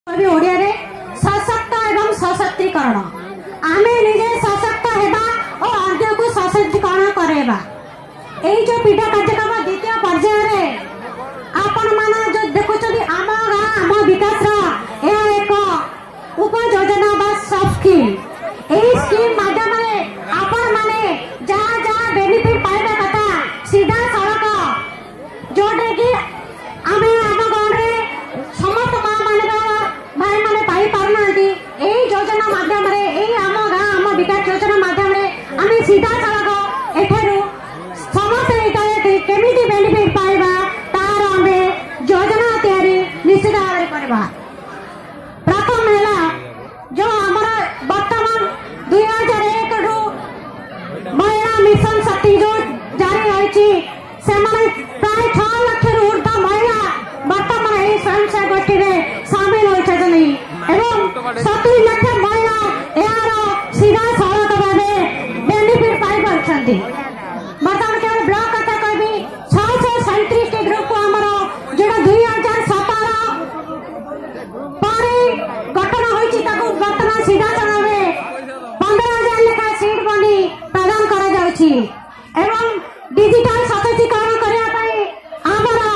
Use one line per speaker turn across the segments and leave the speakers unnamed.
ओडिया रे सशक्त एवं सशक्तिकरण आमे निजे सशक्त हेबा और अन्य को सशक्तिकरण करेबा। एई जो पीठा कार्यक्रम द्वितीय पर्याय रे आपण माने जो देखुछथि आम गां आम विकास रा ए एक उप योजना बा सॉफ्ट स्किल। एई स्कीम माध्यम रे आपण माने जहां जहां बेनिफिट पाइबा कथा सीधा सड़क जोडे कि आमे आम गां रे समस्त मां माने भाई माने पाई पारनांती एई योजना माध्यम रे एई आम गां आम विकास योजना माध्यम रे आमे सीधा सड़क एठेरु समस्त एटारे केमिति बेनिफिट पाइबा तार आमे योजना तयारी निश्चित भाव करबा। प्रथम हैला जो हमरा वर्तमान 2001 रु महिला मिशन शक्ति जो जारी होईची से माने प्राय 6 लाख रु ऊर्ध्व महिला वर्तमान एई स्वयंसेवक गोष्ठी रे शामिल होईछथि एवं 70 लाख महिला यार सीधा सड़क भावे बेनिफिट पाई पारछथि। वर्तमान केवल ब्लॉक कथा कहबी 637 के ग्रुप को हमरो जेडा 2017 पारे गठन होईची ताको वर्तमान सीधा चलावे 15,000 लेखा सीट बनी प्रदान करा जाउची एवं डिजिटल सशक्तिकरण करिया पई हमरो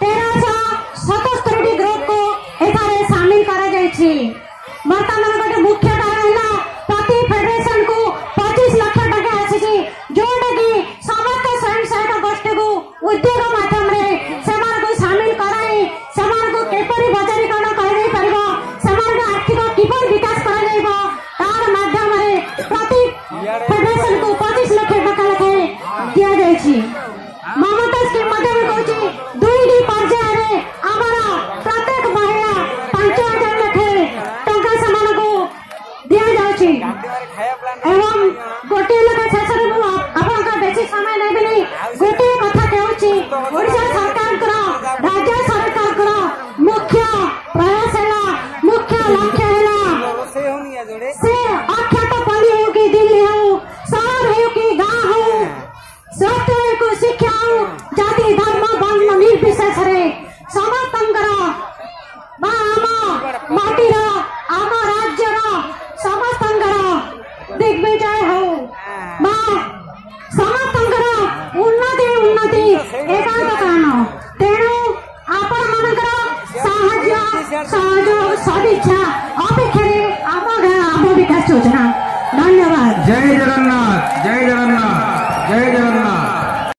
1377 ग्रुप को एथारे शामिल करा जायछि। वर्तमान गोटे मुख्य कारण है प्रति फेडरेशन को 25 लाख टका आसी जोटा कि समस्त स्वयंसेवक गोष्ठी को उद्योग माध्यम रे सेमान को शामिल कराई सेमान को केपरि बजारीकरण करा जाय परबो सेमान को आर्थिक किपरि विकास करा जायबो तार माध्यम रे प्रति फेडरेशन को 25 लाख टका लेखे दिया जायछि। ममता स्कीम माध्यम रे कहछि दुईटी पर्याय रे हमरा प्रत्येक महिला 5,000 लेखे टका समान को दिया जायछि एवं गोटे लेखा शेष रे मु आपन का बेसी समय नै बिनी गोटे कथा कहउछि ओडिशा सरकार को राज्य सरकार को मुख्य प्रयास है मुख्य लक्ष्य है से अख्यात पल्ली हो कि दिल्ली हो शहर हो कि गांव हो स्वास्थ्य हो कि शिक्षा हो जाति धर्म वर्ण निर्विशेष रे समस्तंकर बा आम माटीर आम राज्यर समस्तंकर दिग्विजय हो बा समस्तंकर उन्नति एकांत कारण तेणु आपण मानकर साहाय्य सहयोग सदिच्छा अपेक्षा आम गां आम विकास योजना। धन्यवाद।
जय जगन्नाथ जय जगन्नाथ जय जगन्नाथ।